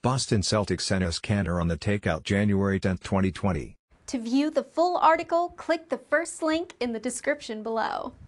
Boston Celtics Enes Kanter on the Takeout January 10, 2020. To view the full article, click the first link in the description below.